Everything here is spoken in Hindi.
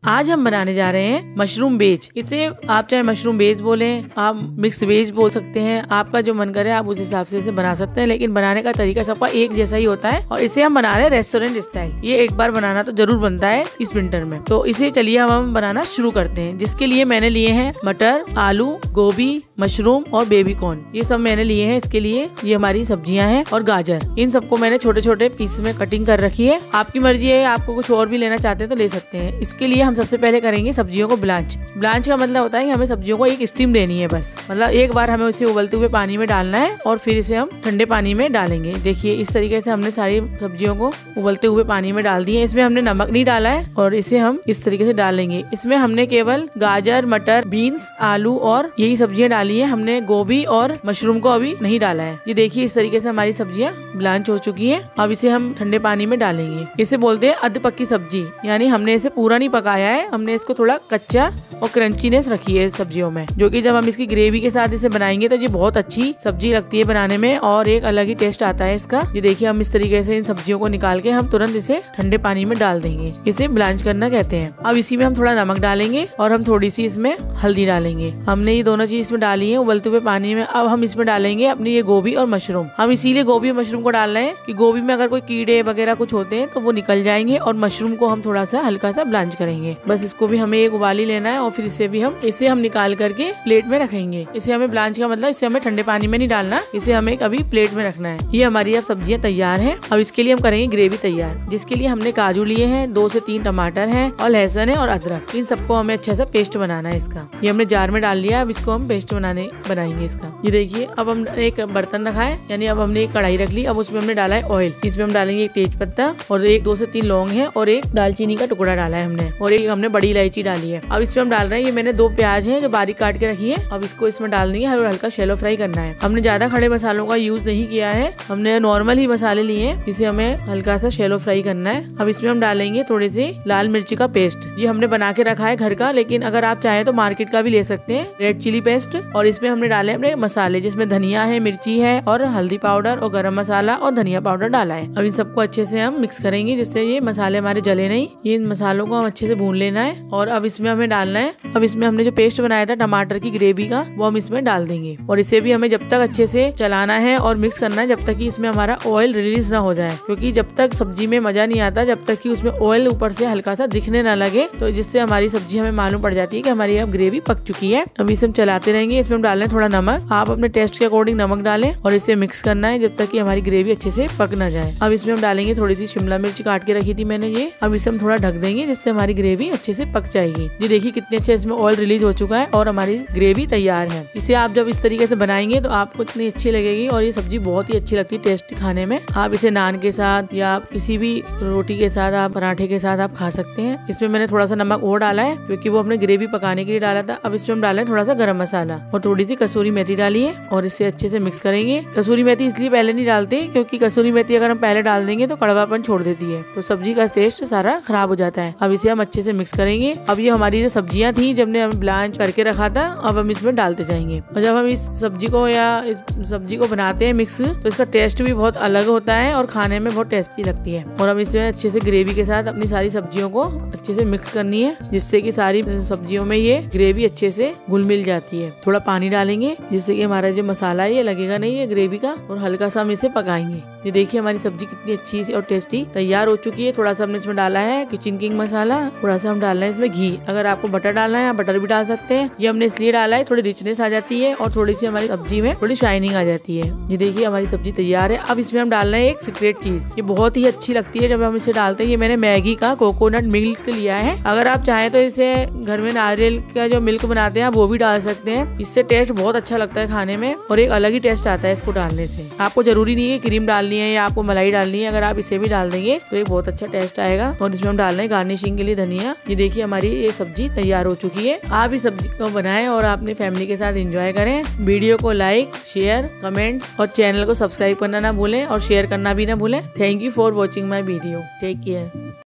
आज हम बनाने जा रहे हैं मशरूम वेज। इसे आप चाहे मशरूम वेज बोलें, आप मिक्स वेज बोल सकते हैं, आपका जो मन करे आप उस हिसाब से इसे बना सकते हैं, लेकिन बनाने का तरीका सबका एक जैसा ही होता है। और इसे हम बना रहे हैं रेस्टोरेंट स्टाइल। ये एक बार बनाना तो जरूर बनता है इस विंटर में। तो इसे चलिए हम बनाना शुरू करते हैं। जिसके लिए मैंने लिए हैं मटर, आलू, गोभी, मशरूम और बेबी कॉर्न। ये सब मैंने लिए हैं इसके लिए। ये हमारी सब्जियां हैं और गाजर, इन सबको मैंने छोटे छोटे पीस में कटिंग कर रखी है। आपकी मर्जी है, आपको कुछ और भी लेना चाहते हैं तो ले सकते हैं। इसके लिए हम सबसे पहले करेंगे सब्जियों को ब्लांच। ब्लांच का मतलब होता है कि हमें सब्जियों को एक स्टीम देनी है बस। मतलब एक बार हमें उसे उबलते हुए पानी में डालना है और फिर इसे हम ठंडे पानी में डालेंगे। देखिए इस तरीके से हमने सारी सब्जियों को उबलते हुए पानी में डाल दिए। इसमें हमने नमक नहीं डाला है और इसे हम इस तरीके से डालेंगे। इसमें हमने केवल गाजर, मटर, बीन्स, आलू और यही सब्जियां डाली है। हमने गोभी और मशरूम को अभी नहीं डाला है। ये देखिए इस तरीके से हमारी सब्जियां ब्लांच हो चुकी है। अब इसे हम ठंडे पानी में डालेंगे। इसे बोलते हैं अध पक्की सब्जी, यानी हमने इसे पूरा नहीं पकाया है, हमने इसको थोड़ा कच्चा और क्रंचीनेस रखी है सब्जियों में, जो कि जब हम इसकी ग्रेवी के साथ इसे बनाएंगे तो ये बहुत अच्छी सब्जी लगती है बनाने में और एक अलग ही टेस्ट आता है इसका। ये देखिए हम इस तरीके से इन सब्जियों को निकाल के हम तुरंत इसे ठंडे पानी में डाल देंगे। इसे ब्लांच करना कहते हैं। अब इसी में हम थोड़ा नमक डालेंगे और हम थोड़ी सी इसमें हल्दी डालेंगे। हमने ये दोनों चीज इसमें डाली है उबलते हुए पानी में। अब हम इसमें डालेंगे अपनी ये गोभी और मशरूम। हम इसीलिए गोभी और मशरूम को डाल रहे हैं कि गोभी में अगर कोई कीड़े वगैरह कुछ होते हैं तो वो निकल जाएंगे, और मशरूम को हम थोड़ा सा हल्का सा ब्लांच करेंगे। बस इसको भी हमें एक उबाली लेना है और फिर इसे हम निकाल करके प्लेट में रखेंगे। इसे हमें ब्लांच का मतलब इसे हमें ठंडे पानी में नहीं डालना, इसे हमें कभी प्लेट में रखना है। ये हमारी अब सब्जियां तैयार हैं। अब इसके लिए हम करेंगे ग्रेवी तैयार। जिसके लिए हमने काजू लिए हैं, 2 से 3 टमाटर हैं और लहसुन है और अदरक। इन सबको हमें अच्छा सा पेस्ट बनाना है इसका। ये हमने जार में डाल लिया। अब इसको हम पेस्ट बनाएंगे इसका। ये देखिए अब हम एक बर्तन रखा है, यानी अब हमने एक कढ़ाई रख ली। अब उसमें हमने डाला है ऑयल। इसमें हम डालेंगे एक तेज पत्ता और 2 से 3 लौंग है और एक दालचीनी का टुकड़ा डाला है हमने, और एक हमने बड़ी इलायची डाली है। अब इसमें हम डाल रहे हैं, ये मैंने 2 प्याज है जो बारीक काट के रखी है। अब इसको इसमें डाल देंगे और हल्का शैलो फ्राई करना है। हमने ज्यादा खड़े मसालों का यूज नहीं किया है, हमने नॉर्मल ही मसाले लिए हैं। इसे हमें हल्का सा शैलो फ्राई करना है। अब इसमें हम डालेंगे थोड़े से लाल मिर्ची का पेस्ट। ये हमने बना के रखा है घर का, लेकिन अगर आप चाहें तो मार्केट का भी ले सकते हैं। Red chilli paste. और इसमें हमने डाले अपने मसाले, जिसमें धनिया है, मिर्ची है और हल्दी पाउडर और गरम मसाला और धनिया पाउडर डाला है। अब इन सबको अच्छे से हम मिक्स करेंगे जिससे ये मसाले हमारे जले नहीं। ये मसालों को हम अच्छे से भून लेना है और अब इसमें हमें डालना है। अब इसमें हमने जो पेस्ट बनाया था टमाटर की ग्रेवी का, वो हम इसमें डाल देंगे और इसे भी हमें जब तक अच्छे से चलाना है और मिक्स करना है जब तक कि इसमें हमारा ऑयल रिलीज ना हो जाए, क्योंकि जब तक सब्जी में मजा नहीं आता जब तक कि उसमें ऑयल ऊपर से हल्का सा दिखने ना लगे, तो जिससे हमारी सब्जी हमें मालूम पड़ जाती है कि हमारी अब ग्रेवी पक चुकी है। अब इसे हम चलाते रहेंगे। इसमें हम डाल रहे हैं थोड़ा नमक। आप अपने टेस्ट के अकॉर्डिंग नमक डालें और इसे मिक्स करना है जब तक कि हमारी ग्रेवी अच्छे से पक ना जाए। अब इसमें हम डालेंगे थोड़ी सी शिमला मिर्च काट के रखी थी मैंने ये। अब इसे हम थोड़ा ढक देंगे जिससे हमारी ग्रेवी अच्छे से पक जाएगी। ये देखिए कितने अच्छे इसमें ऑयल रिलीज हो चुका है और हमारी ग्रेवी तैयार है। इसे आप जब इस तरीके से बनाएंगे तो आपको इतनी अच्छी लगेगी और ये सब्जी बहुत ही अच्छी लगती है टेस्ट खाने में। आप इसे नान के साथ या किसी भी रोटी के साथ, आप पराठे के साथ आप खा सकते हैं। इसमें मैंने थोड़ा सा नमक और डाला है क्योंकि वो हमने ग्रेवी पकाने के लिए डाला था। अब इसमें हम डालें थोड़ा सा गरम मसाला और थोड़ी सी कसूरी मेथी डाली है और इसे अच्छे से मिक्स करेंगे। कसूरी मेथी इसलिए पहले नहीं डालते क्योंकि कसूरी मेथी अगर हम पहले डाल देंगे तो कड़वापन छोड़ देती है, तो सब्जी का टेस्ट सारा खराब हो जाता है। अब इसे हम अच्छे से मिक्स करेंगे। अब ये हमारी जो सब्जियां थी जब हमने ब्लांच करके रखा था, अब हम इसमें डालते जाएंगे। और जब हम इस सब्जी को बनाते हैं मिक्स, तो इसका टेस्ट भी बहुत अलग होता है और खाने में बहुत टेस्टी लगती है। और हम इसमें अच्छे से ग्रेवी के साथ अपनी सारी सब्जियों को अच्छे से मिक्स करनी है जिससे कि सारी सब्जियों में ये ग्रेवी अच्छे से घुल मिल जाती है। थोड़ा पानी डालेंगे जिससे कि हमारा जो मसाला है ये लगेगा नहीं है ग्रेवी का, और हल्का सा हम इसे पकाएंगे। ये देखिए हमारी सब्जी कितनी अच्छी और टेस्टी तैयार हो चुकी है। थोड़ा सा हमने इसमें डाला है किचन किंग मसाला, थोड़ा सा हम डाल रहे हैं इसमें घी। अगर आपको बटर डालना है आप बटर भी डाल सकते हैं। ये हमने इसलिए डाला है थोड़ी रिचनेस आ जाती है और थोड़ी सी हमारी सब्जी में थोड़ी शाइनिंग आ जाती है। ये देखिए हमारी सब्जी तैयार है। अब इसमें हम डाल रहे हैं एक सीक्रेट चीज, ये बहुत ही अच्छी लगती है जब हम इसे डालते हैं। ये मैंने मैगी का कोकोनट मिल्क लिया है। अगर आप चाहें तो इसे घर में नारियल का जो मिल्क बनाते हैं वो भी डाल सकते हैं। इससे टेस्ट बहुत अच्छा लगता है खाने में और एक अलग ही टेस्ट आता है इसको डालने से। आपको जरूरी नहीं है क्रीम डालनी है या आपको मलाई डालनी है, अगर आप इसे भी डाल देंगे तो एक बहुत अच्छा टेस्ट आएगा। और इसमें हम डाल रहे हैं गार्निशिंग के लिए धनिया। ये देखिए हमारी ये सब्जी तैयार हो चुकी है। आप इस सब्जी को बनाएं और अपनी फैमिली के साथ एंजॉय करें। वीडियो को लाइक, शेयर, कमेंट्स और चैनल को सब्सक्राइब करना ना भूलें और शेयर करना भी ना भूलें। Thank you for watching my video. Take care.